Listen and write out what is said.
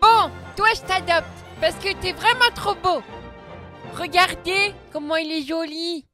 Bon, toi je t'adopte, parce que t'es vraiment trop beau. Regardez comment il est joli.